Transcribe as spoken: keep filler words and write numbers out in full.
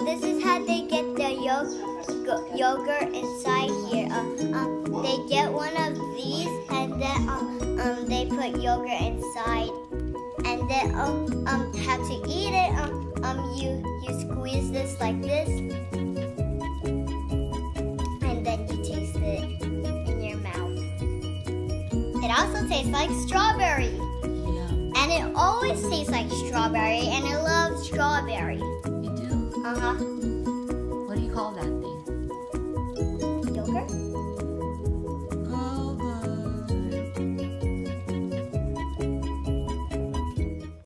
this is how they get the yo- yogurt inside here. Uh, um, they get one of these, and then um, um, they put yogurt inside. And then um, um, how to eat it? Um, um, you you squeeze this like this, and then you taste it in your mouth. It also tastes like strawberry. And it always tastes like strawberry, and I love strawberry. You do? Uh-huh.